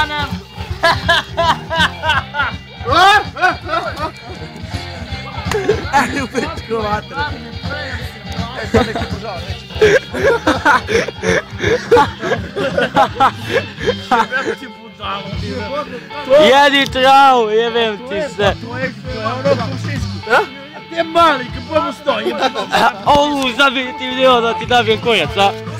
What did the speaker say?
ostanem! Aj, u pičku vatre. Sad nek ti požao, neće. Kako ti budalo, ti Jedi travu, jebem ti se. To je ono pušinsku. A ti je mali, kad pojmo stoji. Ovu, zabiti video da ti nabijem konjac, a?